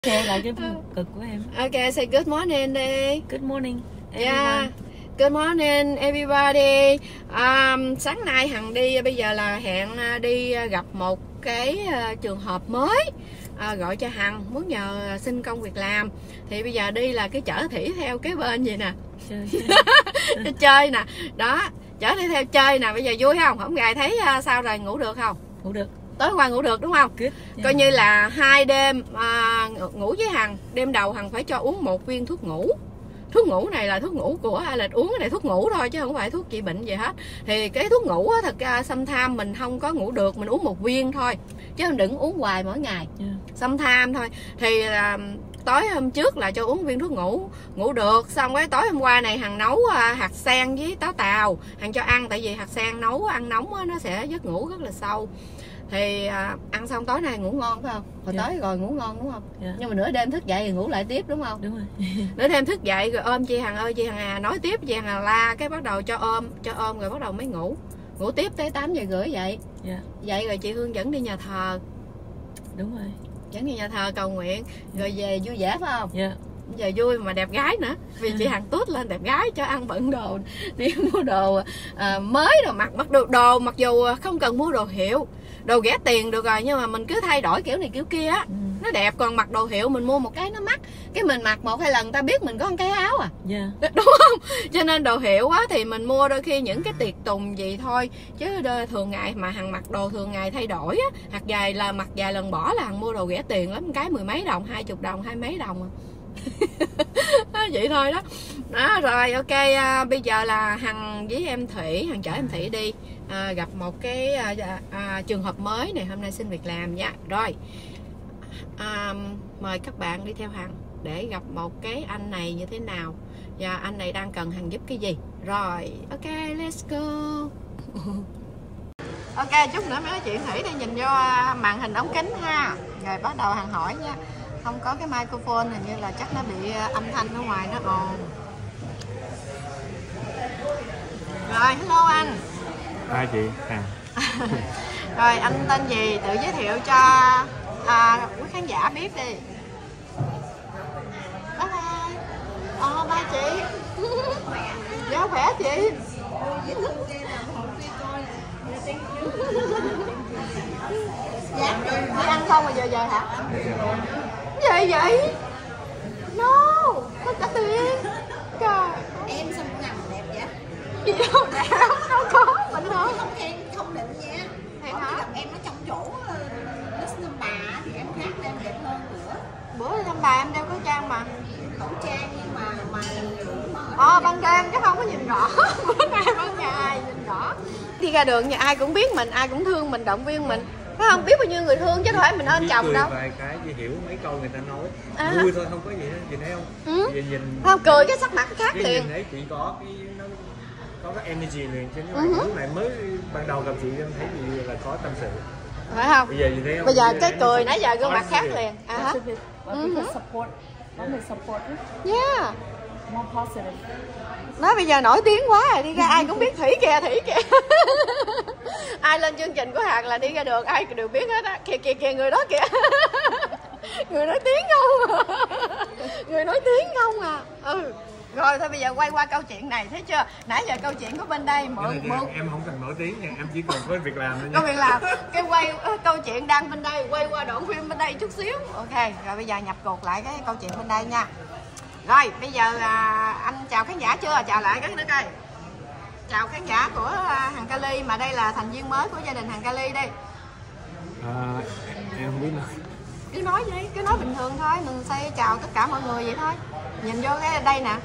Share lại cái cực của em. Okay, say good morning đi. Good morning everyone. Yeah. Good morning everybody. Sáng nay Hằng đi, bây giờ là hẹn đi gặp một cái trường hợp mới, gọi cho Hằng muốn nhờ xin công việc làm. Thì bây giờ đi là cái chở Thủy theo cái bên gì nè, cái chơi nè, đó chở Thủy theo chơi nè. Bây giờ vui không? Không gài thấy sao rồi, ngủ được không? Ngủ được. Tối qua ngủ được đúng không? Good. Coi như là 2 đêm ngủ với Hằng. Đêm đầu Hằng phải cho uống 1 viên thuốc ngủ. Thuốc ngủ này là thuốc ngủ của Alex, uống cái này thuốc ngủ thôi chứ không phải thuốc trị bệnh gì hết. Thì cái thuốc ngủ á, thật ra sometimes mình không có ngủ được, mình uống 1 viên thôi chứ đừng uống hoài mỗi ngày. Sometimes thôi. Thì tối hôm trước là cho uống viên thuốc ngủ, ngủ được. Xong cái tối hôm qua này Hằng nấu hạt sen với táo tàu Hằng cho ăn, tại vì hạt sen nấu ăn nóng á, nó sẽ giấc ngủ rất là sâu. Thì ăn xong tối nay ngủ ngon phải không? Hồi tối rồi ngủ ngon đúng không? Nhưng mà nửa đêm thức dậy thì ngủ lại tiếp đúng không? Đúng rồi. Nửa đêm thức dậy rồi ôm chị Hằng ơi, chị Hằng à, nói tiếp, chị Hằng à, la cái bắt đầu cho ôm rồi bắt đầu mới ngủ. Ngủ tiếp tới 8 giờ rưỡi dậy. Dậy rồi chị Hương dẫn đi nhà thờ. Đúng rồi. Dẫn đi nhà thờ cầu nguyện rồi về vui vẻ phải không? Giờ vui mà đẹp gái nữa, vì chị Hằng tút lên đẹp gái, cho ăn bận đồ, đi mua đồ mới rồi mặc đồ mặc dù không cần mua đồ hiệu, đồ rẻ tiền được rồi, nhưng mà mình cứ thay đổi kiểu này kiểu kia á, nó đẹp. Còn mặc đồ hiệu mình mua một cái nó mắc, cái mình mặc 1-2 lần ta biết mình có một cái áo à, đúng không? Cho nên đồ hiệu á thì mình mua đôi khi những cái tiệc tùng gì thôi, chứ thường ngày mà Hằng mặc đồ thường ngày thay đổi á, hoặc dài là mặc vài lần bỏ là Hằng mua đồ rẻ tiền lắm, cái 10 mấy đồng, 20 đồng, 20 mấy đồng à. Vậy thôi đó. Đó rồi ok, bây giờ là Hằng với em Thủy, Hằng chở em Thủy đi gặp một cái trường hợp mới này, hôm nay xin việc làm nha. Rồi mời các bạn đi theo Hằng để gặp một cái anh này như thế nào, và anh này đang cần Hằng giúp cái gì. Rồi ok, let's go. Ok, chút nữa mới nói chuyện Thủy đi, nhìn vô màn hình ống kính ha. Rồi bắt đầu Hằng hỏi nha. Không có cái microphone, hình như là chắc nó bị âm thanh ở ngoài nó ồn. Rồi, hello anh. Hai chị Hằng. Rồi, anh tên gì? Tự giới thiệu cho quý khán giả biết đi. Bye bye. Bye chị. Dạ khỏe chị. Dạ, đi ăn không mà giờ hả? Gì vậy? No, có cả tiền. Trời, em sao cũng làm đẹp vậy? gì đâu đẹp, đâu có, bình thường. Không khen, không định nha. Thì Có hả? khi gặp em ở trong chỗ Lâm Bà thì em khác, em đẹp hơn nữa. Bữa Lâm Bà em đeo khẩu trang mà. Khẩu trang nhưng mà Ban đêm chứ không có nhìn rõ. Bữa nay ban ngày nhìn rõ. Đi ra đường nhà ai cũng biết mình, ai cũng thương mình, động viên mình. Phải không? Biết bao nhiêu người thương chứ phải mình ơn chồng đâu. Vài cái chỉ hiểu mấy câu người ta nói. Vui thôi, không có gì hết, chị thấy không? Vậy nhìn không, cười cái sắc mặt khác liền. Nhìn thấy chị có cái energy liền, chứ lúc này mới ban đầu gặp chị em thấy chị là có tâm sự. Phải không? Bây giờ chị thấy không? Bây giờ cái cười nãy giờ gương mặt khác liền. Support. Support. Yeah. More positive. Nói bây giờ nổi tiếng quá rồi, đi ra ai cũng biết Thủy kìa. Ai lên chương trình của Hằng là đi ra đường ai đều biết hết á. Kìa người đó kìa. Người nổi tiếng không? Người nổi tiếng không à. Rồi thôi bây giờ quay qua câu chuyện này, thấy chưa? Nãy giờ câu chuyện của bên đây mượn. Em không cần nổi tiếng nha, em chỉ cần có việc làm thôi nha. Có việc làm. Cái quay câu chuyện đang bên đây, quay qua đoạn phim bên đây chút xíu. Ok, rồi bây giờ nhập cuộc lại cái câu chuyện bên đây nha. Rồi bây giờ anh chào khán giả chưa? Chào lại các nữa coi. Chào khán giả của Hằng Kali, mà đây là thành viên mới của gia đình Hằng Kali đi. Em không biết nói. Cứ nói đi, cứ nói bình thường thôi, đừng say chào tất cả mọi người vậy thôi. Nhìn vô cái đây nè.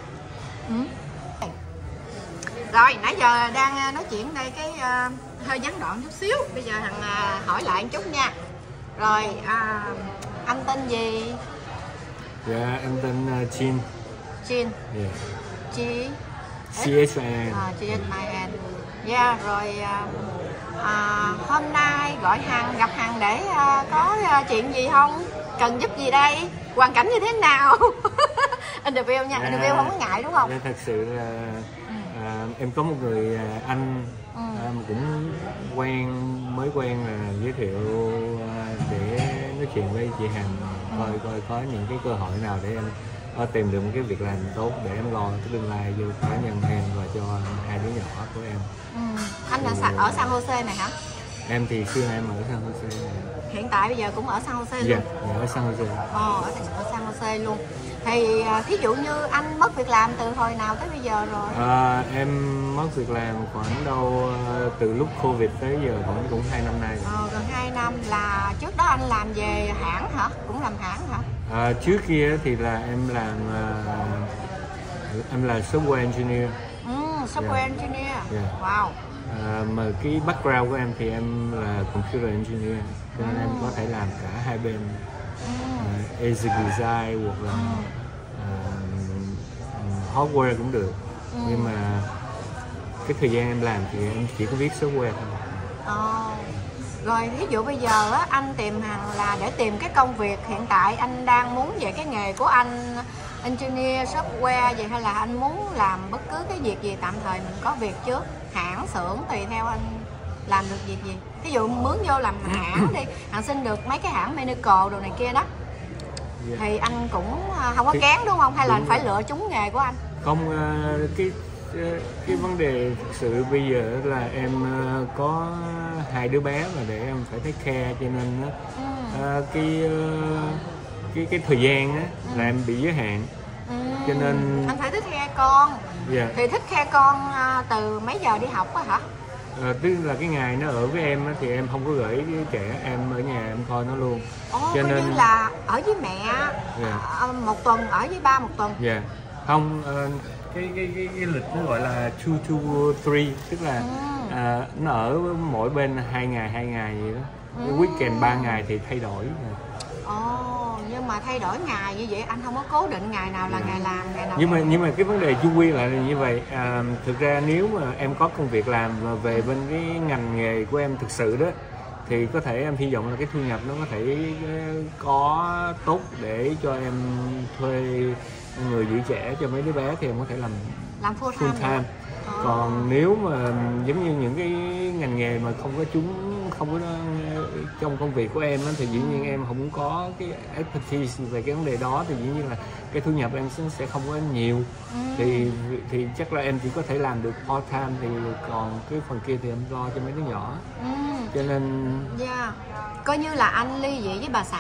Rồi nãy giờ đang nói chuyện đây cái hơi gián đoạn chút xíu. Bây giờ Hằng hỏi lại một chút nha. Rồi anh tên gì? Dạ em tên Chin. Chin. Yeah. Chi CHIN. CHIN. Yeah, rồi hôm nay gọi Hằng, gặp Hằng để có chuyện gì không? Cần giúp gì đây? Hoàn cảnh như thế nào? Interview nha, interview không có ngại đúng không? Thật sự là em có một người anh cũng mới quen là giới thiệu để nói chuyện với chị Hằng. coi có những cái cơ hội nào để em tìm được một cái việc làm tốt để em lo cái tương lai cho cá nhân em và cho hai đứa nhỏ của em. Anh là ở San Jose này hả? Em thì xưa em ở San Jose này. Hiện tại bây giờ cũng ở San Jose luôn? Dạ, ở San Jose. Ở San Jose luôn. Thì thí dụ như anh mất việc làm từ hồi nào tới bây giờ rồi? Em mất việc làm khoảng đâu từ lúc Covid tới giờ khoảng cũng 2 năm nay. Gần 2 năm. Là trước đó anh làm về hãng hả? Cũng làm hãng hả? Trước kia thì là em là software engineer. Software engineer. Yeah. Wow. Mà cái background của em thì em là computer engineer, cho nên em có thể làm cả hai bên, basic design hoặc là hardware cũng được. Nhưng mà cái thời gian em làm thì em chỉ có viết software thôi. Rồi ví dụ bây giờ á, anh tìm Hằng là để tìm cái công việc hiện tại anh đang muốn về cái nghề của anh engineer software vậy, hay là anh muốn làm bất cứ cái việc gì tạm thời mình có việc trước, hãng xưởng tùy theo anh làm được việc gì. Ví dụ mướn vô làm hãng đi, Hằng xin được mấy cái hãng medical đồ này kia đó, thì anh cũng không có kén đúng không, hay là anh phải lựa trúng nghề của anh? Không, cái vấn đề thực sự bây giờ là em có hai đứa bé mà để em phải take care, cho nên cái thời gian á là em bị giới hạn, cho nên anh phải thích khe con. Yeah. Thì thích khe con từ mấy giờ đi học á hả? Tức là cái ngày nó ở với em á, thì em không có gửi cái trẻ, em ở nhà em coi nó luôn. Cho nên như là ở với mẹ. Yeah. Một tuần ở với ba một tuần. Dạ. Không, cái lịch nó gọi là 2-2-3, tức là nó ở mỗi bên 2 ngày vậy đó. Cái weekend 3 ngày thì thay đổi. Nhưng mà thay đổi ngày như vậy anh không có cố định ngày nào là ngày làm, ngày nào. Nhưng mà cái vấn đề chung quy lại là như vậy. Thực ra nếu mà em có công việc làm và về bên cái ngành nghề của em thực sự đó, thì có thể em hy vọng là cái thu nhập nó có thể có tốt để cho em thuê người giữ trẻ cho mấy đứa bé, thì em có thể làm full time. Còn nếu mà giống như những cái ngành nghề mà không có trong công việc của em á, thì dĩ nhiên em không có cái expertise về cái vấn đề đó, thì dĩ nhiên là cái thu nhập em sẽ không có nhiều. Thì chắc là em chỉ có thể làm được part time, thì còn cái phần kia thì em lo cho mấy đứa nhỏ. Cho nên coi như là anh ly dị với bà xã.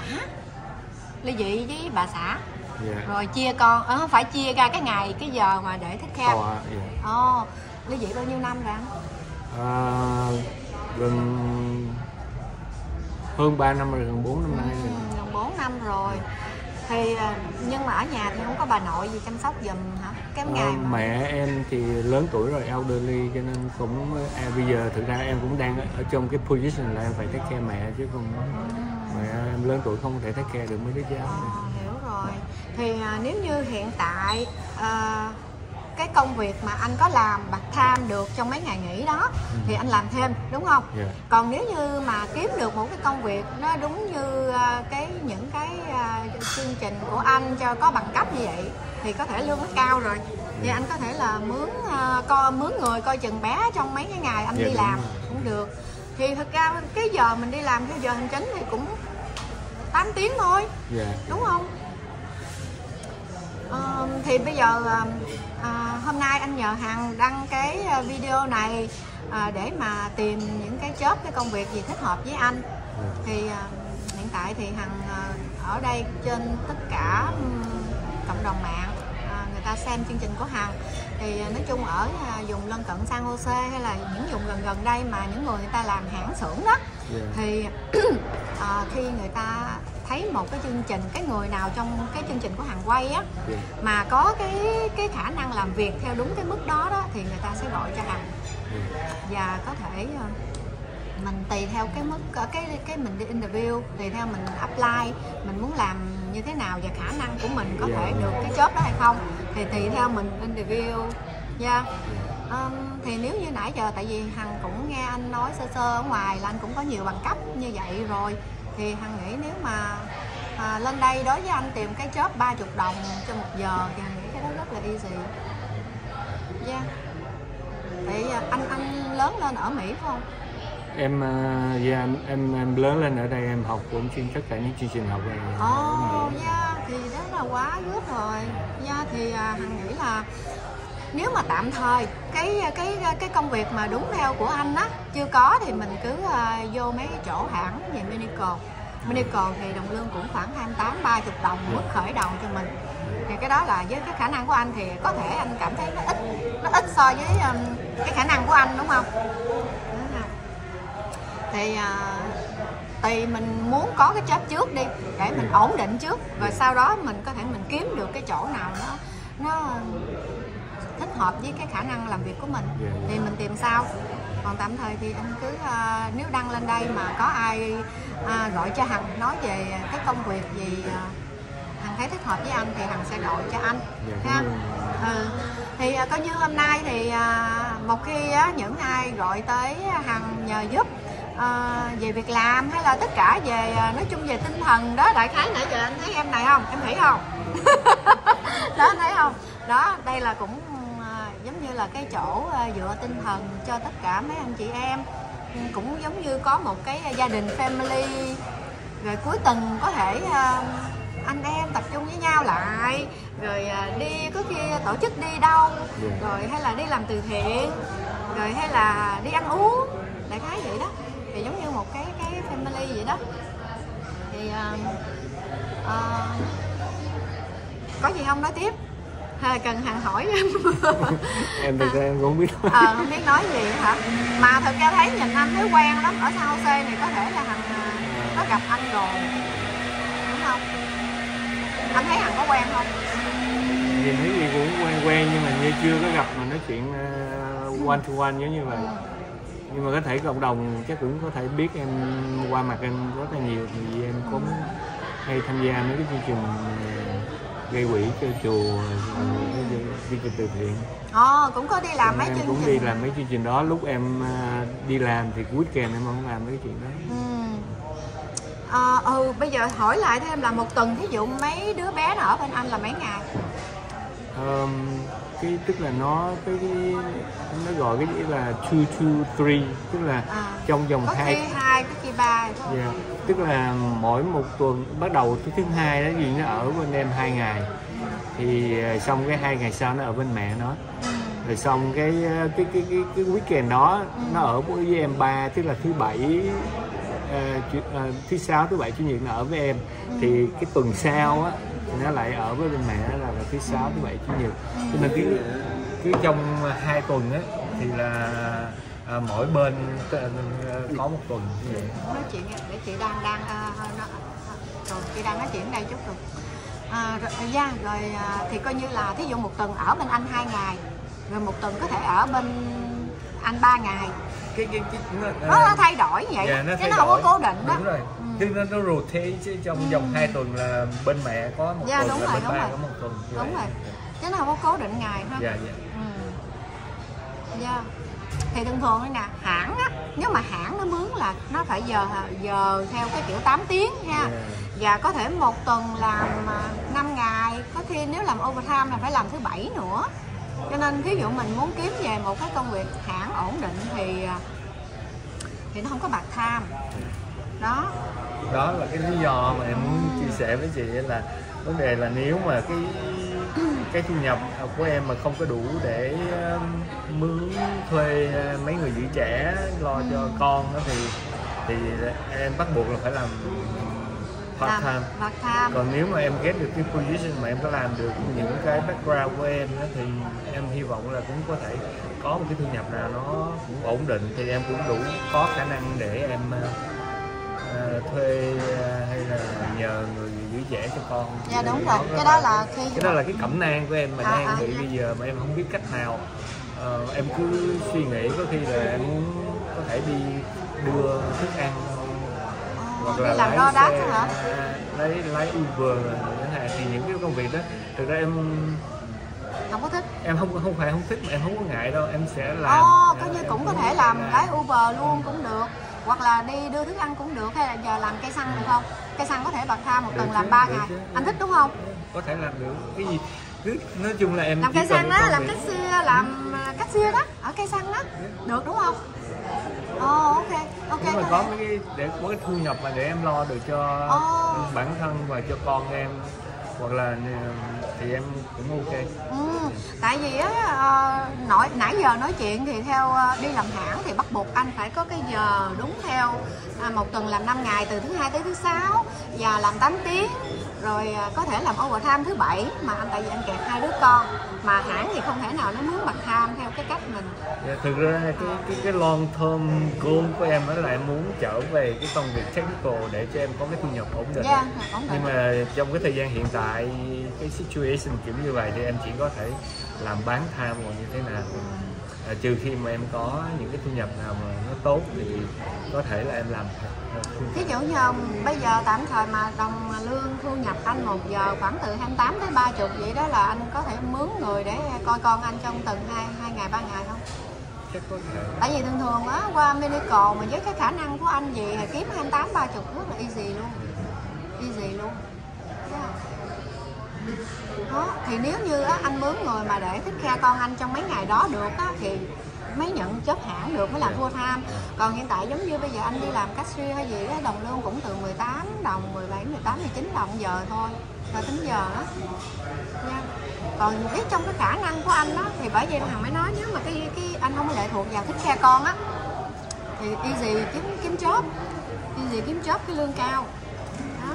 Yeah. Rồi chia con, phải chia ra cái ngày, cái giờ mà để thích care. Ly dị bao nhiêu năm rồi anh? Gần hơn 3 năm rồi, gần 4 năm nay rồi. Gần 4 năm rồi. Thì nhưng mà ở nhà thì không có bà nội gì chăm sóc giùm hả? Cái ngày mà... Mẹ em thì lớn tuổi rồi, elderly, cho nên cũng bây giờ thực ra em cũng đang ở trong cái position là em phải take care mẹ, chứ không mẹ em lớn tuổi không thể take care được mấy đứa cháu. Hiểu rồi. Thì nếu như hiện tại cái công việc mà anh có làm part-time được trong mấy ngày nghỉ đó thì anh làm thêm, đúng không? Yeah. Còn nếu như mà kiếm được một cái công việc nó đúng như những cái chương trình của anh cho có bằng cấp như vậy thì có thể lương nó cao rồi. Thì anh có thể là mướn người coi chừng bé trong mấy cái ngày anh đi làm cũng được. Thì thực ra cái giờ mình đi làm theo giờ hành chính thì cũng 8 tiếng thôi, đúng không? Thì bây giờ hôm nay anh nhờ Hằng đăng cái video này để mà tìm những cái job, cái công việc gì thích hợp với anh. Thì hiện tại thì Hằng ở đây trên tất cả cộng đồng mạng người ta xem chương trình của Hằng, thì nói chung ở vùng lân cận San Jose hay là những vùng gần đây mà những người ta làm hãng xưởng đó, thì khi người ta thấy một cái chương trình, cái người nào trong cái chương trình của Hằng quay á mà có cái khả năng làm việc theo đúng cái mức đó đó thì người ta sẽ gọi cho Hằng. Và có thể mình tùy theo cái mức cái mình đi interview, tùy theo mình apply, mình muốn làm như thế nào và khả năng của mình có thể được cái job đó hay không, thì tùy theo mình interview. Thì nếu như nãy giờ, tại vì Hằng cũng nghe anh nói sơ sơ ở ngoài là anh cũng có nhiều bằng cấp như vậy rồi, thì Hằng nghĩ nếu mà lên đây đối với anh tìm cái job 30 đồng cho 1 giờ thì Hằng nghĩ cái đó rất là easy. Tại anh lớn lên ở Mỹ phải không? Em em lớn lên ở đây, em học cũng tất cả những chương trình học này. Thì đó là quá good rồi. Thì Hằng nghĩ là nếu mà tạm thời cái công việc mà đúng theo của anh á chưa có thì mình cứ vô mấy cái chỗ hãng về Medical thì đồng lương cũng khoảng 28-30 đồng mức khởi đầu cho mình. Thì cái đó là với cái khả năng của anh thì có thể anh cảm thấy nó ít so với cái khả năng của anh, đúng không? Thì tùy mình muốn có cái job trước đi để mình ổn định trước, rồi sau đó mình có thể mình kiếm được cái chỗ nào nó thích hợp với cái khả năng làm việc của mình thì mình tìm sau. Còn tạm thời thì anh cứ nếu đăng lên đây mà có ai gọi cho Hằng nói về cái công việc gì Hằng thấy thích hợp với anh thì Hằng sẽ gọi cho anh ha. Thì coi như hôm nay thì một khi những ai gọi tới Hằng nhờ giúp về việc làm hay là tất cả về nói chung về tinh thần đó, đại khái nãy giờ anh thấy em này không, em thấy không? Đó, thấy không? Đó, đây là cũng giống như là cái chỗ dựa tinh thần cho tất cả mấy anh chị em, cũng giống như có một cái gia đình family, rồi cuối tuần có thể anh em tập trung với nhau lại, rồi đi có khi tổ chức đi đâu, rồi hay là đi làm từ thiện, rồi hay là đi ăn uống, đại khái vậy đó, thì giống như một cái family vậy đó. Thì có gì không nói tiếp? Cần Hằng hỏi em. Em thực ra em cũng không biết nói. Không biết nói gì hả? Mà thật ra thấy nhìn anh thấy quen lắm, ở San Jose này có thể là Hằng có gặp anh rồi, đúng không? Anh thấy Hằng có quen không? Nhìn thấy gì cũng quen nhưng mà như chưa có gặp mà nói chuyện one to one giống như vậy. Nhưng mà có thể cộng đồng chắc cũng có thể biết em qua mặt em rất là nhiều, vì em cũng hay tham gia mấy cái chương trình gây quỹ cho chùa, chương trình từ thiện. Cũng có đi làm mấy chương trình. Cũng đi làm mấy chương trình đó. Lúc em đi làm thì weekend em không làm mấy cái chuyện đó. Bây giờ hỏi lại thêm là một tuần thí dụ mấy đứa bé nó ở bên anh là mấy ngày? Tức là nó gọi cái là 2-2-3, tức là trong vòng 2 có khi 3. Tức là mỗi một tuần bắt đầu thứ hai đó gì nó ở bên em 2 ngày, thì xong cái 2 ngày sau nó ở bên mẹ nó, rồi xong cái weekend đó nó ở với em 3, tức là thứ bảy, thứ sáu, thứ bảy, chủ nhật nó ở với em, thì cái tuần sau á nó lại ở với bên mẹ là thứ sáu, thứ bảy, chủ nhật. Cho nên cứ trong 2 tuần á thì là mỗi bên có một tuần như vậy. Nói chuyện để chị đang rồi chị đang nói chuyện đây chút rồi. Rồi thì coi như là thí dụ một tuần ở bên anh 2 ngày, rồi một tuần có thể ở bên anh 3 ngày. Nó thay đổi vậy, chứ nó không có cố định đó. Đúng rồi. Tức nó rotate chứ trong vòng 2 tuần là bên mẹ có một tuần, là bên ba có một tuần. Đúng rồi. Chứ nó không có cố định ngày ha. Thì thường thường đây nè, hãng á, nếu mà hãng nó mướn là nó phải giờ theo cái kiểu 8 tiếng ha. Và có thể một tuần làm 5 ngày, có khi nếu làm overtime là phải làm thứ bảy nữa. Cho nên ví dụ mình muốn kiếm về một cái công việc hãng ổn định thì nó không có part time. Đó là cái lý do mà em muốn chia sẻ với chị, là vấn đề là nếu mà cái thu nhập của em mà không có đủ để mướn thuê mấy người giữ trẻ lo cho con đó, thì em bắt buộc là phải làm part time. Còn nếu mà em get được cái position mà em có làm được những cái background của em đó, thì em hy vọng là cũng có thể có một cái thu nhập nào nó cũng ổn định, thì em cũng đủ có khả năng để em thuê hay là nhờ người giữ trẻ cho con. Dạ đúng rồi, cái đó là cái cẩm nang của em mà đang bị bây giờ mà em không biết cách nào. Em cứ suy nghĩ có khi là em muốn có thể đi đưa thức ăn hoặc là làm lái xe, hả? lái Uber thì những cái công việc đó thực ra em không có thích. Em không phải không thích mà em không có ngại đâu, em sẽ làm. Coi như cũng có thể làm lái Uber luôn cũng được, hoặc là đi đưa thức ăn cũng được, hay là giờ làm cây xăng được không? Cây xăng có thể bạc tha một tuần làm 3 ngày. Anh thích đúng không? Có thể làm được cái gì. Nói chung là em làm cây xăng đó, làm cashier đó, ở cây xăng đó được đúng không? Ok, ok. Nếu mà có cái để có cái thu nhập mà để em lo được cho bản thân và cho con em, hoặc là thì em cũng ok. Tại vì á nãy giờ nói chuyện thì theo đi làm hãng thì bắt buộc anh phải có cái giờ đúng theo một tuần làm 5 ngày từ thứ Hai tới thứ Sáu và làm 8 tiếng, rồi có thể làm overtime thứ Bảy, mà anh tại vì anh kẹt 2 đứa con mà hãng thì không thể nào nó mướn bằng time theo cái cách mình. Thực ra cái long term goal của em đó là em muốn trở về cái công việc technical để cho em có cái thu nhập ổn định. Nhưng mà trong cái thời gian hiện tại, cái situation kiểu như vậy thì em chỉ có thể làm bán time hoặc như thế nào. Trừ khi mà em có những cái thu nhập nào mà nó tốt thì có thể là em làm. Ví dụ như bây giờ tạm thời mà đồng lương thu nhập anh 1 giờ khoảng từ 28 tới 30, vậy đó là anh có thể mướn người để coi con anh trong tuần 2 ngày 3 ngày không? Chắc có thể. Tại vì thường thường á qua medical mà với cái khả năng của anh gì thì kiếm 28 30 rất là easy luôn. Easy luôn. Đó, thì nếu như á, anh mướn người mà để thích care con anh trong mấy ngày đó được á, thì mới nhận job hãng được, mới làm full time. Còn hiện tại giống như bây giờ anh đi làm cashier hay gì đó, đồng lương cũng từ 18 đồng, 17, 18, 19 đồng giờ thôi, và tính giờ đó nha. Còn biết trong cái khả năng của anh đó thì bởi vì Hằng mới nói, nếu mà cái anh không lệ thuộc vào thích care con á thì easy kiếm job, easy kiếm job cái lương cao đó.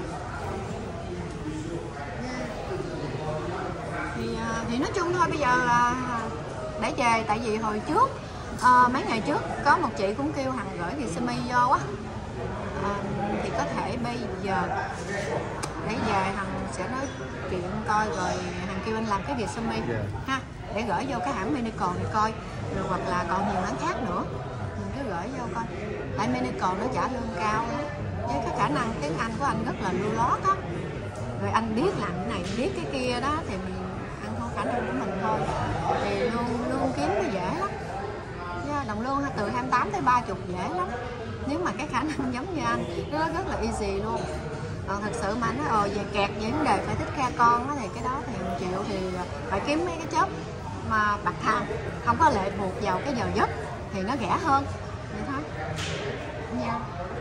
Thì nói chung thôi, bây giờ là để về, tại vì hồi trước mấy ngày trước có một chị cũng kêu Hằng gửi resume vô á, thì có thể bây giờ để về Hằng sẽ nói chuyện coi, rồi Hằng kêu anh làm cái resume ha, để gửi vô cái hãng medical này coi, rồi hoặc là còn nhiều hãng khác nữa mình cứ gửi vô coi, tại medical nó trả lương cao đó. Với cái khả năng tiếng Anh của anh rất là lưu lót á, rồi anh biết làm cái này biết cái kia đó, thì mình ăn theo khả năng của mình thôi, thì lương kiếm nó dễ lắm. Đồng lương từ 28 tới 30 dễ lắm, nếu mà cái khả năng giống như anh nó rất là easy luôn. Còn thật sự mà nó về kẹt về vấn đề phải thích care con đó, thì cái đó thì 1 triệu thì phải kiếm mấy cái job mà bạc thang, không có lệ thuộc vào cái giờ giấc thì nó rẻ hơn vậy thôi nha.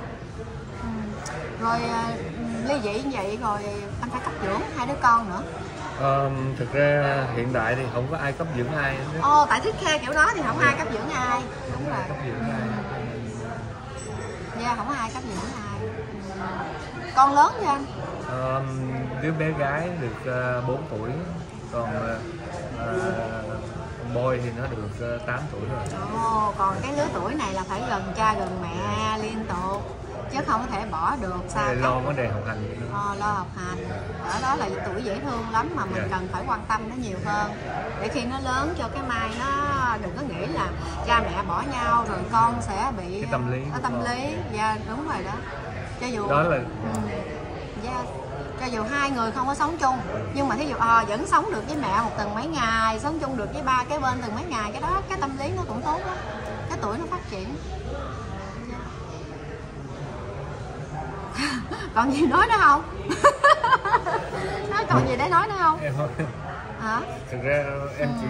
Rồi ly dị như vậy rồi anh phải cấp dưỡng 2 đứa con nữa. Thực ra hiện tại thì không có ai cấp dưỡng ai hết. Tại thích care kiểu đó thì không ai cấp dưỡng ai. Đúng rồi. Cấp dưỡng ai. Không có ai cấp dưỡng ai. Con lớn chưa anh? Đứa bé gái được 4 tuổi, còn boy thì nó được 8 tuổi rồi. Còn cái lứa tuổi này là phải gần cha gần mẹ liên tục, chứ không có thể bỏ được xa. Lo vấn đề học hành. Lo học hành. Đó là tuổi dễ thương lắm mà mình cần phải quan tâm nó nhiều hơn, để khi nó lớn cho cái mai nó đừng có nghĩ là cha mẹ bỏ nhau rồi con sẽ bị cái tâm lý. Tâm lý. Đúng rồi đó. Cho dù đó là cho dù 2 người không có sống chung, nhưng mà thí dụ vẫn sống được với mẹ một tuần mấy ngày, sống chung được với ba cái bên từng mấy ngày, cái đó cái tâm lý nó cũng tốt lắm, cái tuổi nó phát triển. Còn gì nói nữa không? Còn gì để nói nữa không? Hả? Thực ra em chỉ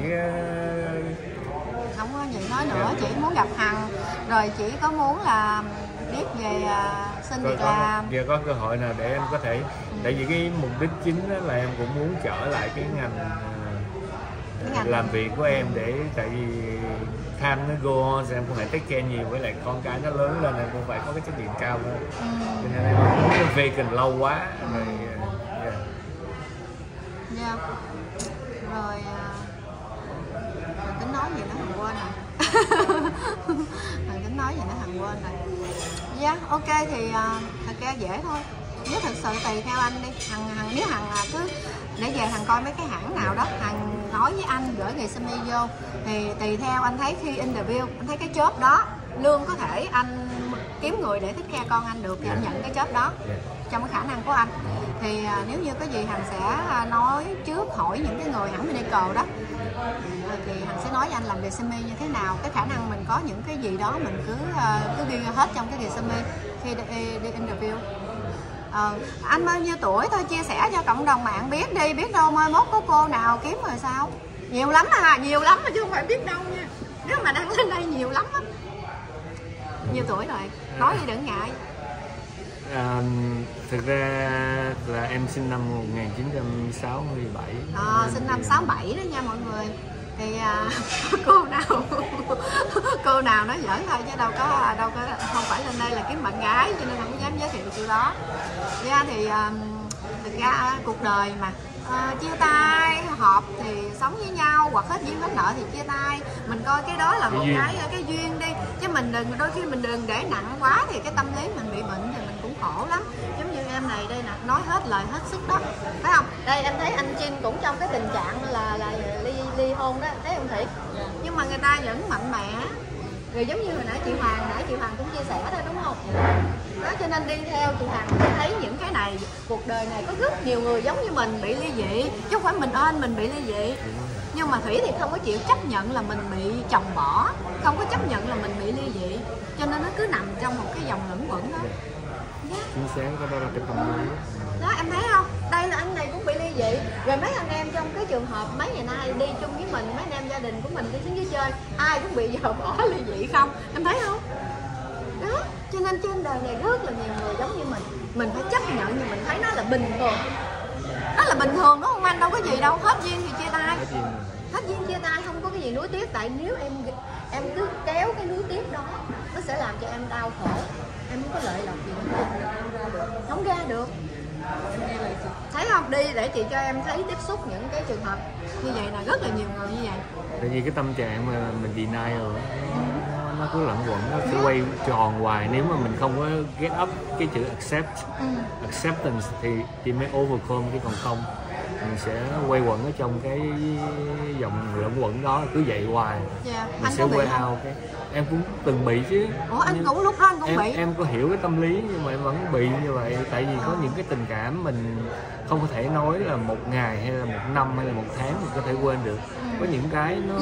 không có gì nói nữa, chỉ muốn gặp Hằng, rồi chỉ có muốn là biết về xin việc làm. Giờ có cơ hội nào để em có thể, tại vì cái mục đích chính là em cũng muốn trở lại cái ngành làm việc của em, để tại vì time nó go on, em cũng phải take care nhiều, với lại con cái nó lớn lên em cũng phải có cái trách nhiệm cao hơn. Cho nên em không muốn vacant lâu quá rồi. Rồi Hằng tính nói gì nữa Hằng quên rồi. Hằng tính nói gì nữa Hằng quên rồi. Ok thì thật ra dễ thôi. Nếu thật sự tùy theo anh đi, Hằng nếu Hằng cứ để về Hằng coi mấy cái hãng nào đó, Hằng nói với anh gửi resume vô, thì tùy theo anh thấy khi interview anh thấy cái job đó lương có thể anh kiếm người để thích care con anh được thì anh nhận cái job đó trong cái khả năng của anh. Thì nếu như cái gì Hằng sẽ nói trước, hỏi những cái người hãng medical đó, thì Hằng sẽ nói với anh làm resume như thế nào, cái khả năng mình có những cái gì đó mình cứ ghi hết trong cái resume khi đi interview. Anh bao nhiêu tuổi thôi, chia sẻ cho cộng đồng mạng biết đi, biết đâu mai mốt có cô nào kiếm rồi sao. Nhiều lắm nhiều lắm mà chứ không phải biết đâu nha, nếu mà đăng lên đây nhiều lắm á. Nhiêu tuổi rồi? Nói đi đừng ngại. Thực ra là em sinh năm 1967. Sinh năm 67 đó nha mọi người. Thì cô nào nói giỡn thôi chứ đâu có không phải lên đây là kiếm bạn gái, cho nên không dám giới thiệu điều đó. Thì thực ra cuộc đời mà chia tay hợp thì sống với nhau, hoặc hết duyên hết nợ thì chia tay. Mình coi cái đó là một cái duyên đi, chứ mình đôi khi mình đừng để nặng quá thì cái tâm lý mình bị bệnh thì mình cũng khổ lắm. Giống như em này đây nè, nói hết lời hết sức đó, phải không? Đây em thấy anh Chin cũng trong cái tình trạng là ly hôn đó, thấy không Thị? Nhưng mà người ta vẫn mạnh mẽ. Rồi giống như hồi nãy chị Hoàng cũng chia sẻ đó, đúng không? Đó, cho nên đi theo chị Hoàng mình thấy những cái này, cuộc đời này có rất nhiều người giống như mình bị ly dị, chứ không phải mình bị ly dị. Nhưng mà Thủy thì không có chịu chấp nhận là mình bị chồng bỏ, không có chấp nhận là mình bị ly dị, cho nên nó cứ nằm trong một cái vòng luẩn quẩn đó. Chính xác, đó là cái tâm lý. Đó em thấy không? Đây là anh này cũng bị ly dị. Rồi mấy anh em trong cái trường hợp mấy ngày nay đi chung với mình, mấy anh em gia đình của mình đi xuống dưới chơi, ai cũng bị vợ bỏ ly dị không? Em thấy không? Đó, cho nên trên đời này rất là nhiều người giống như mình phải chấp nhận, nhưng mình thấy nó là bình thường. Đó là bình thường đúng không anh? Đâu có gì đâu, hết duyên thì chia tay. Hết duyên chia tay, không có cái gì nuối tiếc. Tại nếu em cứ kéo cái nuối tiếc đó, nó sẽ làm cho em đau khổ. Em không có lợi lộc gì nữa, không ra được. Thấy không? Đi để chị cho em thấy tiếp xúc những cái trường hợp như vậy là rất là nhiều người như vậy. Tại vì cái tâm trạng mà mình deny rồi nó cứ lẫn quẩn, nó cứ quay tròn hoài. Nếu mà mình không có get up cái chữ acceptance thì mới overcome, chứ còn không mình sẽ quay quẩn ở trong cái dòng lẫn quẩn đó, cứ vậy hoài. Mình sẽ quay out cái. Em cũng từng bị chứ. Ủa anh cũng lúc đó anh cũng bị. Em có hiểu cái tâm lý nhưng mà em vẫn bị như vậy. Tại vì có những cái tình cảm mình không có thể nói là một ngày hay là một năm hay là một tháng mình có thể quên được. Có những cái nó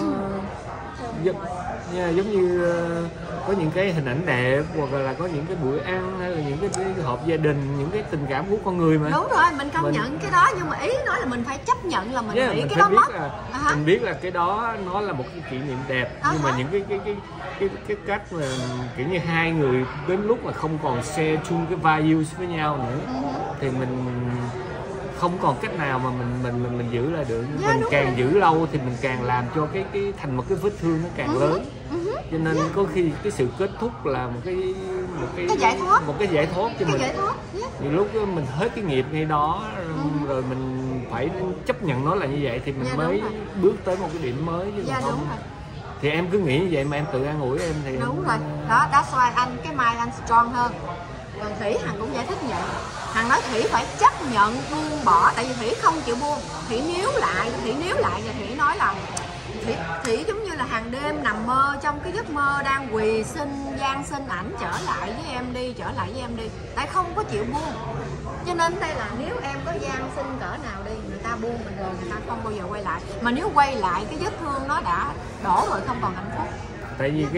giống như có những cái hình ảnh đẹp, hoặc là có những cái bữa ăn, hay là những cái họp gia đình, những cái tình cảm của con người mà. Đúng rồi, mình công nhận cái đó, nhưng mà ý nói là mình phải chấp nhận là mình bị mình cái đó mất. Mình biết là cái đó nó là một cái kỷ niệm đẹp, nhưng mà những cái cách mà kiểu như hai người đến lúc mà không còn share chung cái values với nhau nữa thì mình không còn cách nào mà mình giữ lại được. Mình càng giữ lâu thì mình càng làm cho cái thành một cái vết thương nó càng lớn. Cho nên có khi cái sự kết thúc là một cái giải thoát cho mình. Nhiều lúc mình hết cái nghiệp ngay đó rồi mình phải chấp nhận nó là như vậy thì mình mới bước tới một cái điểm mới, chứ không thì em cứ nghĩ như vậy mà em tự an ủi em thì đúng rồi. Đó, that's why anh cái mind anh strong hơn. Còn Thủy Hằng cũng giải thích vậy. Hằng nói Thủy phải chấp nhận buông bỏ, tại vì Thủy không chịu buông. Thủy níu lại và Thủy nói là Thủy giống như là hàng đêm nằm mơ, trong cái giấc mơ đang quỳ van xin ảnh trở lại với em đi, tại không có chịu buông. Cho nên đây là nếu em có van xin cỡ nào đi, người ta buông mình rồi, người ta không bao giờ quay lại. Mà nếu quay lại cái vết thương nó đã đổ rồi, không còn hạnh phúc. Tại vì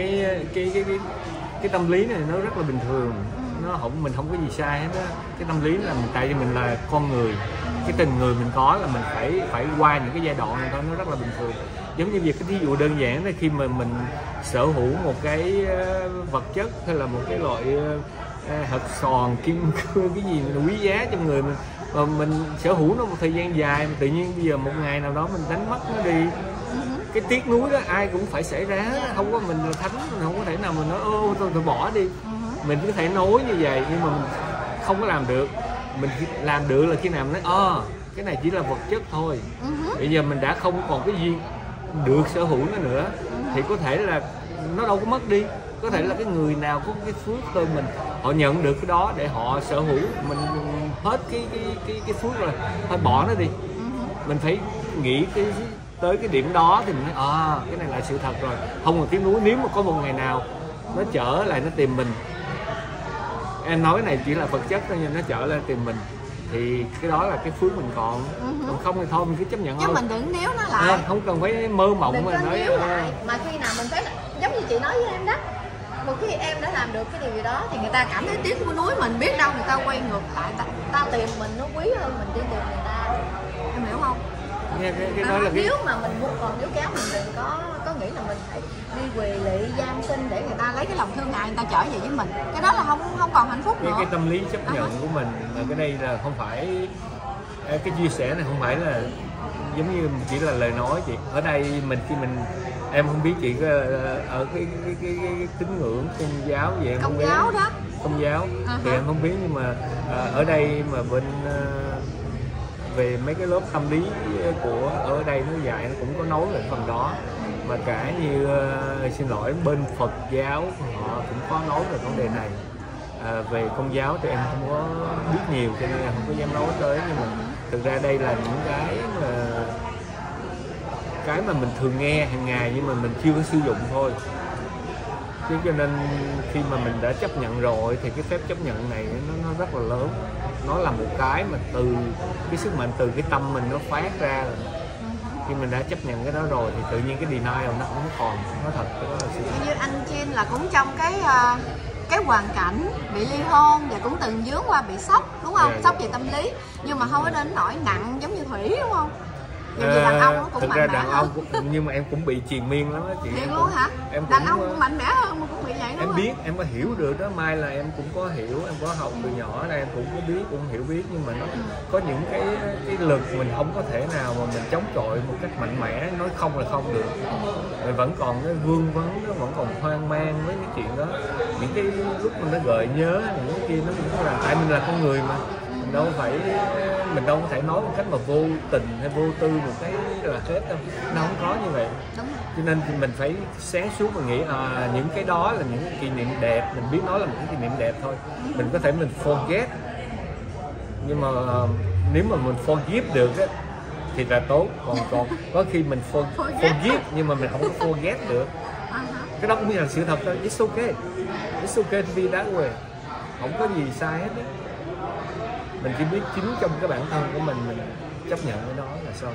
cái tâm lý này nó rất là bình thường. Mình không có gì sai hết á. Cái tâm lý là tại vì mình là con người, cái tình người mình có là mình phải qua những cái giai đoạn này thôi, nó rất là bình thường. Giống như việc cái ví dụ đơn giản là khi mà mình sở hữu một cái vật chất hay là một cái loại hạt sòn, kim cương, cái gì quý giá trong người mình, mà mình sở hữu nó một thời gian dài, mà tự nhiên bây giờ một ngày nào đó mình đánh mất nó đi, cái tiếc nuối đó ai cũng phải xảy ra. Không có mình là thánh, mình không có thể nào mình nói tôi bỏ đi. Mình có thể nói như vậy nhưng mà mình không có làm được. Mình làm được là khi nào mình nói cái này chỉ là vật chất thôi. Bây giờ mình đã không còn cái duyên được sở hữu nó nữa thì có thể là nó đâu có mất đi. Có thể là cái người nào có cái phước thôi, họ nhận được cái đó để họ sở hữu. Mình hết cái phước rồi, thôi bỏ nó đi. Mình phải nghĩ tới cái điểm đó thì mình nói cái này là sự thật rồi, không còn tiếng nuối. Nếu mà có một ngày nào nó trở lại nó tìm mình, em nói cái này chỉ là vật chất thôi nhưng nó trở lại tìm mình thì cái đó là cái phước mình còn. Còn không thì thôi mình cứ chấp nhận thôi. Nhưng mình đừng níu nó lại. Không cần phải mơ mộng đừng mà nói lại. Mà khi nào mình thấy giống như chị nói với em đó, một khi em đã làm được cái điều gì đó thì người ta cảm thấy tiếc nuối mình, biết đâu người ta quay ngược lại ta tìm mình nó quý hơn mình đi tìm người ta. Em hiểu không? nha, cái đó là cái nếu mà mình muốn, còn nếu kéo mình đừng có nghĩ là mình phải đi quỳ lị gian sinh để người ta lấy cái lòng thương hại người ta trở về với mình, cái đó là không còn hạnh phúc nữa. cái tâm lý chấp nhận của mình là cái đây là không phải cái chia sẻ này không phải là giống như chỉ là lời nói chị. Ở đây em không biết chị ở cái tín ngưỡng tôn giáo gì em không biết. Công giáo đó. Công giáo thì em không biết, nhưng mà ở đây mà bên về mấy cái lớp tâm lý của ở đây nó dạy nó cũng có nói về phần đó, mà cả như xin lỗi bên Phật giáo họ cũng có nói về vấn đề này. Về Công giáo thì em không có biết nhiều cho nên em không có dám nói tới, nhưng mà thực ra đây là những cái mà mình thường nghe hàng ngày nhưng mà mình chưa có sử dụng thôi. Chứ cho nên khi mà mình đã chấp nhận rồi thì cái phép chấp nhận này nó rất là lớn. Nó là một cái mà từ cái sức mạnh từ cái tâm mình nó phát ra. Khi mình đã chấp nhận cái đó rồi thì tự nhiên cái denial nó không còn. Nó thật, cái đó là sự thật. Như anh Chin là cũng trong cái hoàn cảnh bị ly hôn và cũng từng vướng qua bị sốc, đúng không? Sốc về tâm lý, nhưng mà không có đến nỗi nặng giống như Thủy, đúng không? Nhiều khi đàn ông nó cũng thực mạnh ra mẽ đàn hơn. ông cũng, nhưng mà em cũng bị triền miên lắm á chị. Thiệt luôn hả? Đàn ông cũng mạnh mẽ hơn mà cũng bị vậy, đúng không? Em biết, em có hiểu được đó. Mai là em cũng có hiểu, em có học từ nhỏ đây em cũng có biết, cũng hiểu biết, nhưng mà nó có những cái lực mình không có thể nào mà mình chống chọi một cách mạnh mẽ, nói không là không được. Mình vẫn còn cái vương vấn, nó vẫn còn hoang mang với cái chuyện đó. Những cái lúc mình nó gợi nhớ những cái kia nó cũng là tại mình là con người mà. Mình đâu có thể nói một cách mà vô tình hay vô tư một cái là hết đâu, nó không có như vậy. Cho nên thì mình phải sáng suốt và nghĩ những cái đó là những kỷ niệm đẹp, mình biết nó là một cái kỷ niệm đẹp thôi, mình có thể mình forget, nhưng mà nếu mà mình forgive được á thì là tốt, còn có khi mình forgive nhưng mà mình không có forget được, cái đó cũng là sự thật thôi. It's okay to be that way, không có gì sai hết á. Mình chỉ biết chính trong cái bản thân của mình chấp nhận cái đó là xong.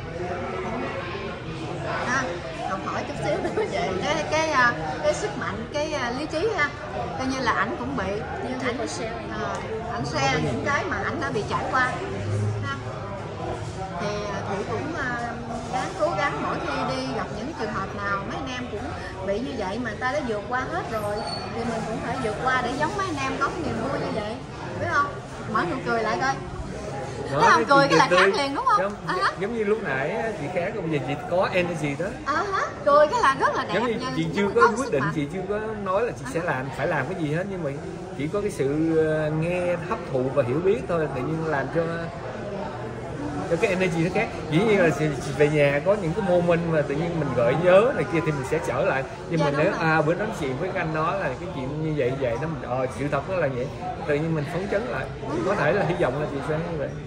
Học hỏi chút xíu nữa về cái sức mạnh, cái lý trí ha. Coi như là ảnh cũng bị, nhưng ảnh share những cái mà ảnh đã bị trải qua ha. Thì Thủy cũng ráng cố gắng mỗi khi đi gặp những trường hợp nào mấy anh em cũng bị như vậy mà ta đã vượt qua hết rồi thì mình cũng phải vượt qua để giống mấy anh em có niềm vui như vậy, biết không? Mở nụ cười lại coi. Thấy không? Cười cái là khác liền, đúng không? Giống như lúc nãy chị khác, bây giờ chị có energy đó. Cười cái là rất là đẹp. Giống như chị chưa có quyết định, chị chưa có nói là chị sẽ phải làm cái gì hết, nhưng mà chỉ có cái sự nghe, hấp thụ và hiểu biết thôi, tự nhiên làm cho cái energy nó khác. Dĩ nhiên là về nhà có những cái moment mà tự nhiên mình gợi nhớ này kia thì mình sẽ trở lại, nhưng mà nếu bữa nói chuyện với anh đó là cái chuyện như vậy đó, mình sự thật nó là vậy, tự nhiên mình phấn chấn lại. Có thể là hy vọng là chị sẽ như vậy.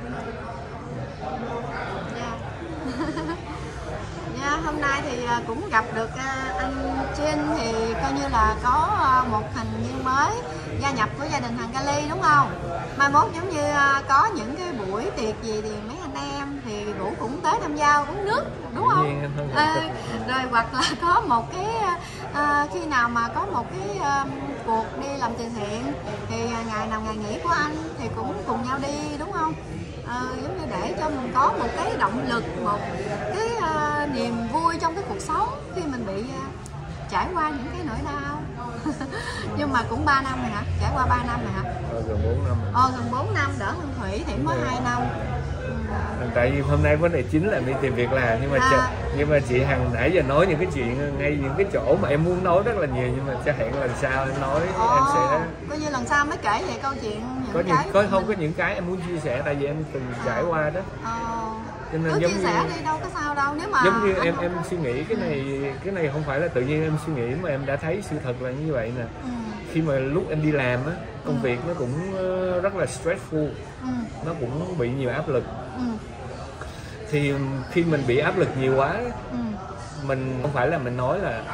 Hôm nay thì cũng gặp được anh Chin, thì coi như là có một thành viên mới gia nhập của gia đình Hằng Kali, đúng không? Mai mốt giống như có những cái buổi tiệc gì thì mấy anh em thì Vũ cũng tới tham gia uống nước, đúng không? Rồi hoặc là có một cái khi nào mà có một cái cuộc đi làm từ thiện thì ngày nào ngày nghỉ của anh thì cũng cùng nhau đi, đúng không? Giống như để cho mình có một cái động lực, một cái niềm vui trong cái cuộc sống khi mình bị trải qua những cái nỗi đau. Nhưng mà cũng 3 năm rồi hả? Trải qua 3 năm rồi hả? Gần 4 năm rồi. Gần 4 năm, đỡ hơn Thủy thì mới 2 năm. Tại vì hôm nay vấn đề chính là đi tìm việc làm, nhưng mà chị Hằng nãy giờ nói những cái chuyện ngay những cái chỗ mà em muốn nói rất là nhiều, nhưng mà chắc hẹn lần sau em nói em sẽ coi như lần sau mới kể về câu chuyện có những cái em muốn chia sẻ, tại vì em từng trải qua đó. Cho nên cứ chia sẻ đi, đâu có sao đâu. Nếu mà giống như em suy nghĩ cái này không phải là tự nhiên em suy nghĩ, mà em đã thấy sự thật là như vậy nè. Khi mà lúc em đi làm á, công việc nó cũng rất là stressful, nó cũng bị nhiều áp lực. Thì khi mình bị áp lực nhiều quá, mình không phải là mình nói là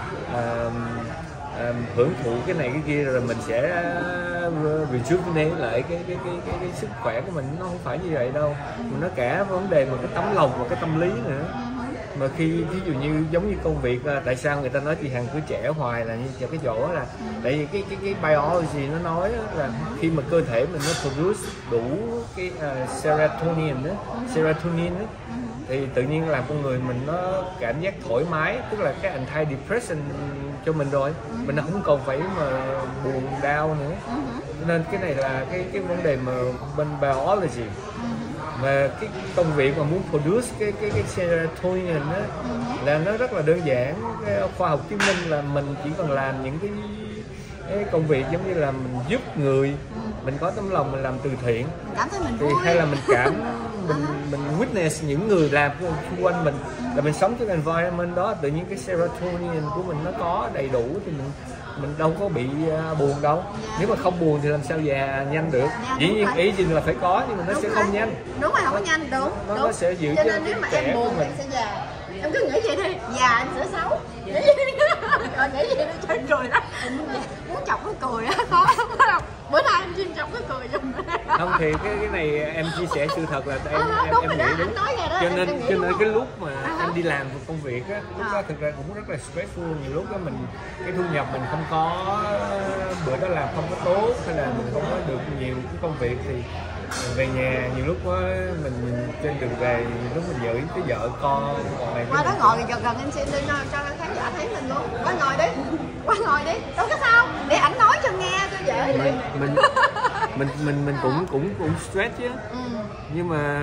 hưởng thụ cái này cái kia rồi mình sẽ rejuvenate lại cái sức khỏe của mình, nó không phải như vậy đâu. Mà nó cả vấn đề mà cái tấm lòng và cái tâm lý nữa. Mà khi ví dụ như giống như công việc, tại sao người ta nói chị Hằng cứ trẻ hoài là như cái chỗ là tại vì cái biology nó nói là khi mà cơ thể mình nó produce đủ cái serotonin đó, thì tự nhiên làm con người mình nó cảm giác thoải mái, tức là cái anti-depression cho mình rồi, mình không còn phải mà buồn đau nữa. Nên cái này là cái vấn đề mà bên biology, mà cái công việc mà muốn produce cái serotonin á là nó rất là đơn giản. Cái khoa học chứng minh là mình chỉ cần làm những cái công việc giống như là mình giúp người, mình có tấm lòng mình làm từ thiện, cảm thấy mình thì vui, hay là mình witness những người làm xung quanh mình, là mình sống trong environment đó, tự nhiên cái serotonin của mình nó có đầy đủ thì mình đâu có bị buồn đâu. Nếu mà không buồn thì làm sao già nhanh được. Dĩ nhiên ý gì là phải có, nhưng mà nó sẽ không nhanh. Đúng rồi, không có nhanh, đúng. Nó sẽ giữ cho cho nên nếu mà trẻ em của buồn mình. em sẽ già. Em cứ nghĩ vậy đi, già em sẽ xấu. Rồi nghĩ vậy nó chơi cười đó. Muốn chọc cái cười á, khó lắm. Bữa nay em chuyên chọc cái cười giùm. Không thì cái này em chia sẻ sự thật là em nghĩ đúng. Đó, cho nên cái lúc mà em đi làm một công việc á, lúc đó thực ra cũng rất là stressful. Nhiều lúc đó mình cái thu nhập mình không có, bữa đó làm không có tốt, hay là mình không có được nhiều cái công việc, thì về nhà nhiều lúc đó, mình trên đường về lúc mình gửi cái vợ con này qua đó ngồi gần anh xin đi cho khán giả thấy mình luôn. Qua ngồi đi, đâu có sao, để ảnh nói cho nghe cho dễ. Mình cũng stress chứ. Nhưng mà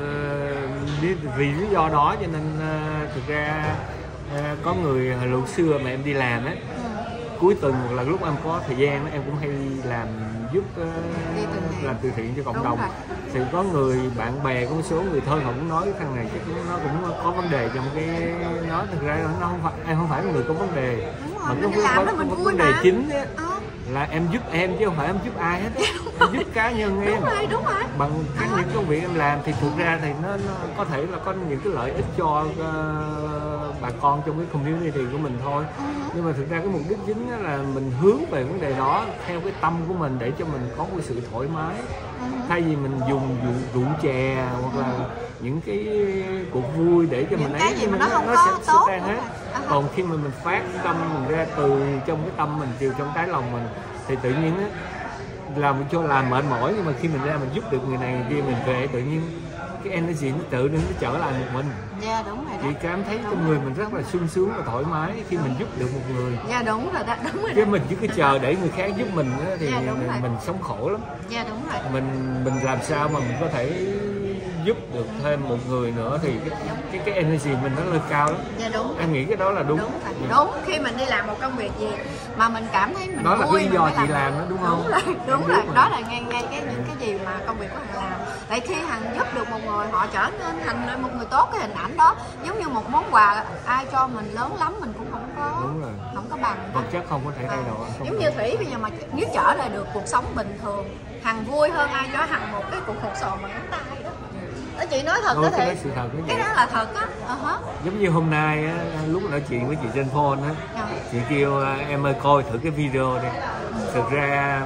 vì lý do đó cho nên thực ra có người hồi lúc xưa mà em đi làm á, cuối tuần hoặc là lúc em có thời gian em cũng hay làm giúp làm từ thiện cho cộng đồng. Thì có người bạn bè, có một số người thân họ cũng nói cái thằng này chắc nó cũng có vấn đề trong cái nó. Thực ra nó không phải, em không phải là người có vấn đề, mà cái vấn đề chính á là em giúp em chứ không phải em giúp ai hết. Em giúp cá nhân em. Đúng rồi. Bằng những công việc em làm thì thực ra thì nó có thể là có những cái lợi ích cho bà con trong cái community của mình thôi. Nhưng mà thực ra cái mục đích chính là mình hướng về vấn đề đó theo cái tâm của mình, để cho mình có cái sự thoải mái. Thay vì mình dùng rượu chè hoặc là những cái cuộc vui để cho mình ấy, nó sẽ tốt tan hết. Còn khi mà mình phát tâm mình ra từ trong cái tâm mình, từ trong cái lòng mình, thì tự nhiên á làm cho làm mệt mỏi, nhưng mà khi mình ra mình giúp được người này người kia, mình về tự nhiên cái energy nó tự nhiên nó trở lại một mình. Dạ đúng rồi đó. Chị cảm thấy trong người mình rất là sung sướng và thoải mái khi mình giúp được một người. Dạ đúng rồi đó, đúng rồi. Chứ mình chỉ cứ chờ để người khác giúp mình á, thì mình sống khổ lắm. Dạ đúng rồi. Mình làm sao mà mình có thể giúp được thêm một người nữa thì cái energy mình nó lên cao lắm. Dạ đúng. Em nghĩ cái đó là đúng. Đúng, khi mình đi làm một công việc gì mà mình cảm thấy mình đó là vui, cái lý do chị làm đó, đúng không? Đúng rồi. Đó là ngay những cái gì mà công việc của Hằng làm. Tại khi Hằng giúp được một người, họ trở nên thành một người tốt, cái hình ảnh đó giống như một món quà ai cho mình lớn lắm mình cũng không có bằng. Vật chất không có thể thay đổi. Giống như Thủy bây giờ mà nếu trở lại được cuộc sống bình thường, Hằng vui hơn ai cho Hằng một cái cuộc hộp sò mà ngón tay đó. Đó chị nói thật đó, thì cái đó là thật á. Giống như hôm nay á, lúc nói chuyện với chị trên phone á, chị kêu em ơi coi thử cái video đi. Thực ra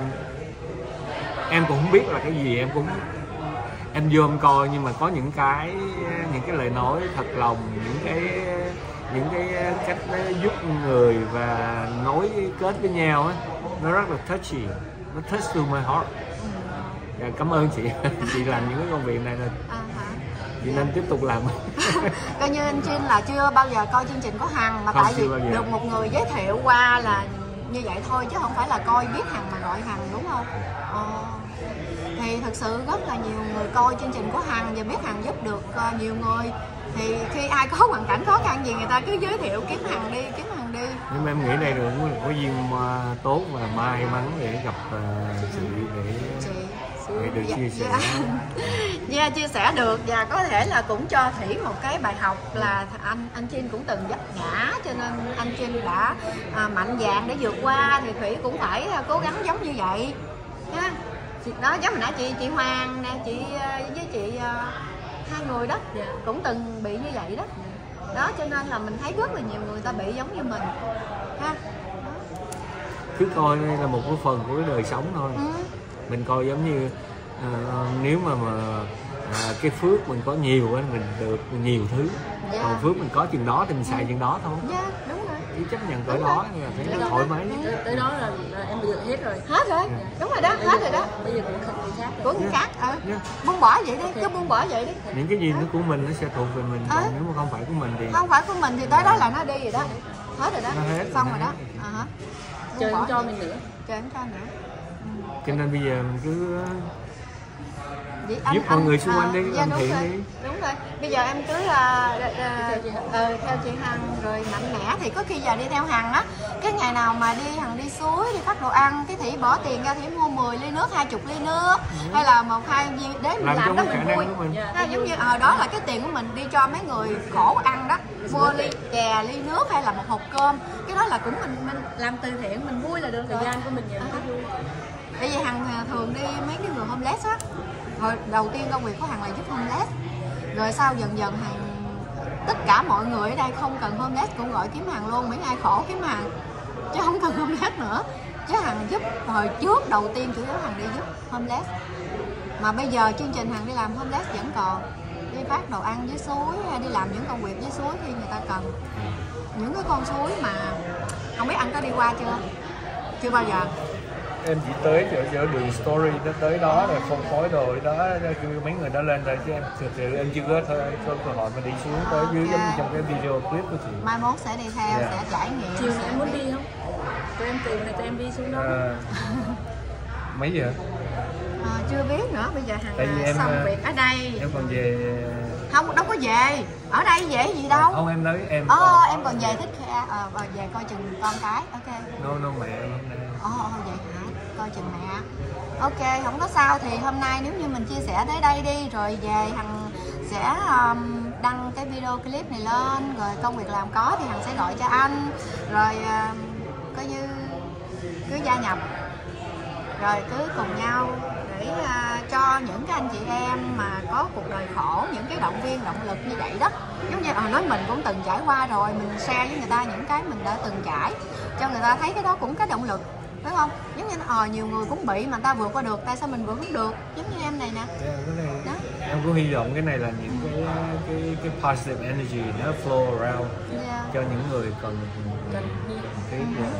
em cũng không biết là cái gì, em vô em coi, nhưng mà có những cái lời nói thật lòng, những cái cách nó giúp người và nối kết với nhau á, nó rất là touchy, nó touch to my heart. Cảm ơn chị. Chị làm những cái công việc này là chị nên tiếp tục làm. Coi như anh Trinh là chưa bao giờ coi chương trình của Hằng, mà tại vì được một người giới thiệu qua là như vậy thôi, chứ không phải là coi biết Hằng mà gọi Hằng, đúng không? Thì thật sự rất là nhiều người coi chương trình của Hằng và biết Hằng giúp được nhiều người. Thì khi ai có hoàn cảnh khó khăn gì người ta cứ giới thiệu kiếm Hằng đi. Nhưng mà em nghĩ đây là có duyên tốt và may mắn để gặp chị để được chia sẻ. Dạ, chia sẻ được, và có thể là cũng cho Thủy một cái bài học là anh Trinh cũng từng vấp ngã, cho nên anh Trinh đã mạnh dạn để vượt qua, thì Thủy cũng phải cố gắng giống như vậy ha. Đó, giống hồi nãy chị Hoàng nè, chị với chị hai người đó cũng từng bị như vậy đó. Đó, cho nên là mình thấy rất là nhiều người ta bị giống như mình ha. Cứ coi đây là một cái phần của cái đời sống thôi. Mình coi giống như nếu mà cái phước mình có nhiều á, mình được nhiều thứ. Còn phước mình có chừng đó thì mình xài chừng đó thôi. Đúng rồi. cứ chấp nhận cỡ đó là thấy nó thoải mái nhất. Tới đó là em được hết rồi. Hết rồi, đúng rồi đó, hết rồi đó. Bây giờ cũng không người khác Của người khác, buông bỏ vậy đi, cứ buông bỏ vậy đi. Những cái gì nó của mình nó sẽ thuộc về mình, còn nếu mà không phải của mình thì không phải của mình thì tới đó là nó đi rồi đó, hết rồi đó, xong rồi đó. Trời không cho mình nữa. Trời không cho nữa. Cho nên bây giờ mình cứ Vậy giúp mọi người xung quanh đi, làm thiện đi. Đúng rồi. Bây giờ em cứ theo chị Hằng rồi mạnh mẽ, thì có khi giờ đi theo Hằng á, cái ngày nào mà Hằng đi suối đi phát đồ ăn, cái Thủy bỏ tiền ra, Thủy mua 10 ly nước, 20 ly nước, hay là 1-2 gì đấy mình làm đó mình vui. Giống như đó là cái tiền của mình đi cho mấy người khổ ăn đó, mua ly chè, ly nước hay là một hộp cơm, cái đó là cũng mình làm từ thiện, mình vui là được rồi. Thời gian của mình nhiều cái vui. Bởi vì Hằng thường đi mấy cái người homeless á. Hồi đầu tiên công việc của Hằng là giúp homeless, rồi sau dần dần Hằng tất cả mọi người ở đây không cần homeless cũng gọi kiếm Hằng luôn, mấy ai khổ kiếm Hằng chứ không cần homeless nữa. Chứ Hằng giúp hồi trước đầu tiên chủ yếu Hằng đi giúp homeless, mà bây giờ chương trình Hằng đi làm homeless vẫn còn, đi phát đồ ăn dưới suối hay đi làm những công việc dưới suối khi người ta cần. Những cái con suối mà không biết anh có đi qua chưa? Chưa bao giờ. Em chỉ tới chỗ đường story nó tới đó rồi phân phối đồ đó, kêu mấy người đó lên rồi, chứ em thực sự em chưa có cơ hội mà đi xuống tới dưới giống như trong cái video clip của chị. Mai mốt sẽ đi theo, sẽ trải nghiệm. Chiều này em muốn đi không? Tụi em tìm này tụi em đi xuống đó. Mấy giờ? Chưa biết nữa, bây giờ Tại vì Hằng em, xong việc ở đây. Em còn về. Không, đâu có về. Ở đây dễ gì đâu. Không, em nói em. Em còn về thích về coi chừng con cái. Ok. No mẹ em hôm nay. Vậy hả? Coi chừng mẹ. Ok, không có sao, thì hôm nay nếu như mình chia sẻ tới đây đi, rồi về Hằng sẽ đăng cái video clip này lên, rồi công việc làm có thì Hằng sẽ gọi cho anh, rồi coi như cứ gia nhập, rồi cứ cùng nhau để cho những cái anh chị em mà có cuộc đời khổ những cái động viên, động lực như vậy đó. Giống như nói mình cũng từng trải qua rồi, mình share với người ta những cái mình đã từng trải, cho người ta thấy cái đó cũng có động lực, phải không? Giống như nhiều người cũng bị mà người ta vượt qua được, tại sao mình vượt không được? Giống như em này nè. Đó. Em cũng hy vọng cái này là những cái positive energy nó flow around cho những người cần cái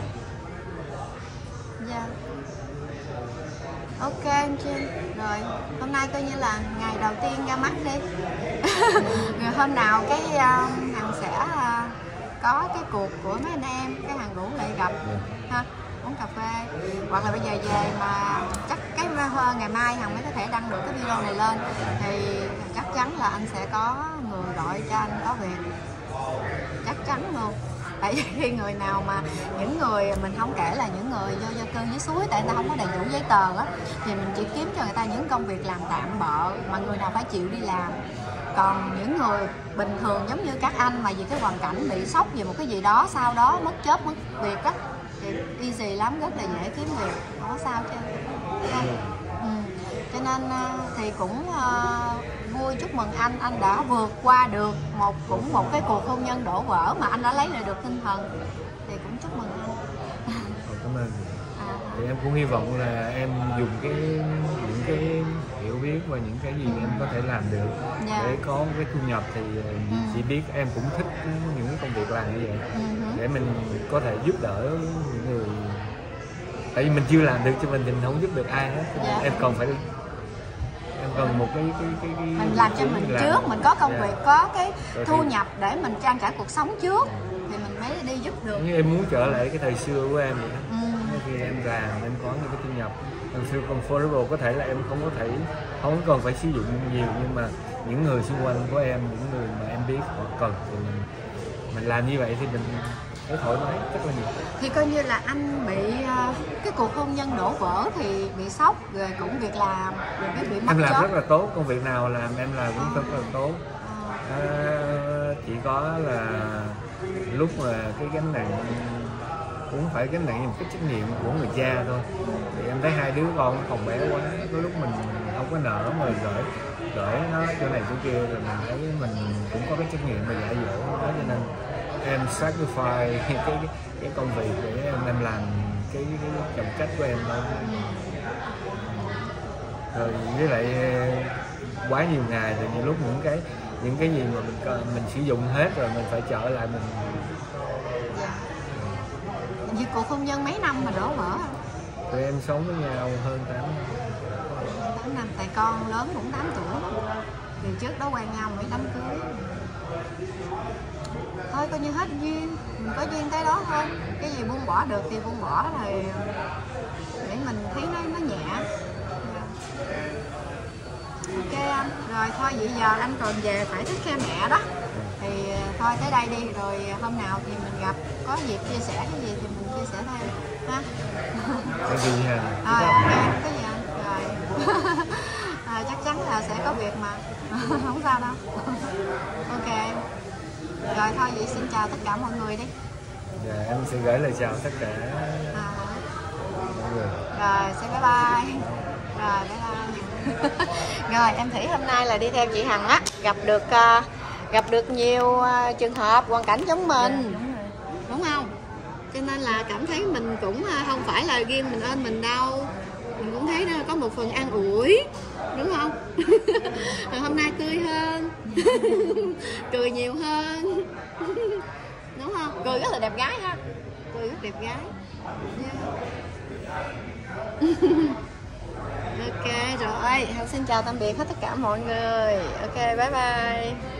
Ok anh Trinh. Rồi hôm nay coi như là ngày đầu tiên ra mắt đi. Rồi hôm nào cái Hằng sẽ có cái cuộc của mấy anh em, cái Hằng rủ lại gặp ha, uống cà phê, hoặc là bây giờ về mà chắc cái ngày mai Hằng mới có thể đăng được cái video này lên, thì chắc chắn là anh sẽ có người gọi cho anh có việc, chắc chắn luôn. Tại vì khi người nào mà những người mình không kể là những người vô gia cư dưới suối, tại người ta không có đầy đủ giấy tờ á, thì mình chỉ kiếm cho người ta những công việc làm tạm bợ mà người nào phải chịu đi làm. Còn những người bình thường giống như các anh mà vì cái hoàn cảnh bị sốc về một cái gì đó, sau đó mất job mất việc á, thì easy lắm, rất là dễ kiếm việc, không có sao chứ. Cho nên thì cũng vui, chúc mừng anh đã vượt qua được một cái cuộc hôn nhân đổ vỡ mà anh đã lấy lại được tinh thần, thì cũng chúc mừng anh. Cảm ơn. Thì em cũng hy vọng là em dùng những cái hiểu biết và những cái gì em có thể làm được để có cái thu nhập, thì chị biết em cũng thích những cái công việc làm như vậy, để mình có thể giúp đỡ những người. Tại vì mình chưa làm được cho mình không giúp được ai hết. Em cần một cái mình làm cho mình trước, mình có công việc, có cái thu nhập để mình trang trải cuộc sống trước, thì mình mới đi giúp được. Như em muốn trở lại cái thời xưa của em vậy đó. Khi em làm em có những cái thu nhập, em feel comfortable, có thể là em không cần phải sử dụng nhiều, nhưng mà những người xung quanh của em, những người mà em biết họ cần, thì mình làm như vậy thì mình thấy thoải mái rất là nhiều. Thì coi như là anh bị cái cuộc hôn nhân đổ vỡ thì bị sốc, rồi cũng việc làm, rồi bị mất Em làm job. rất là tốt, công việc nào làm em làm cũng rất là tốt. Chỉ có là lúc mà cái gánh nặng cũng phải gánh nặng một cái trách nhiệm của người cha thôi. Thì em thấy hai đứa con còn bé quá, có lúc mình không có nỡ mà gửi nó chỗ này chỗ kia, rồi mình thấy mình cũng có cái trách nhiệm mà dạy dỗ nó, cho nên em sacrifice cái công việc để em làm cái trọng trách của em thôi. Rồi với lại quá nhiều ngày thì nhiều lúc những cái gì mà mình sử dụng hết rồi mình phải trở lại mình Vì cuộc hôn nhân mấy năm mà đổ vỡ? Tụi em sống với nhau hơn 8 năm, tại con lớn cũng 8 tuổi. Thì trước đó quen nhau mới đám cưới. Thôi coi như hết duyên, mình có duyên tới đó thôi. Cái gì buông bỏ được thì buông bỏ rồi, để mình thấy nó nhẹ. Ok anh, rồi thôi vậy giờ anh còn về phải thức khe mẹ đó. Thì thôi tới đây đi, rồi hôm nào thì mình gặp, có dịp chia sẻ cái gì thì mình chia sẻ thêm ha. cái gì ha. Rồi ok, cái gì anh, rồi chắc chắn là sẽ có việc mà. Không sao đâu. Ok, rồi thôi vậy xin chào tất cả mọi người đi. Dạ, em sẽ gửi lời chào tất cả mọi người. Rồi say bye bye. Rồi bye bye. Rồi em Thủy hôm nay là đi theo chị Hằng á, gặp được nhiều trường hợp hoàn cảnh giống mình, đúng không? Cho nên là cảm thấy mình cũng không phải là riêng mình ơn mình đâu, mình cũng thấy có một phần an ủi, đúng không? Hôm nay tươi hơn. Cười nhiều hơn. Đúng không? Cười rất là đẹp gái ha. Cười rất đẹp gái. Ok rồi, xin chào tạm biệt hết tất cả mọi người. Ok, bye bye.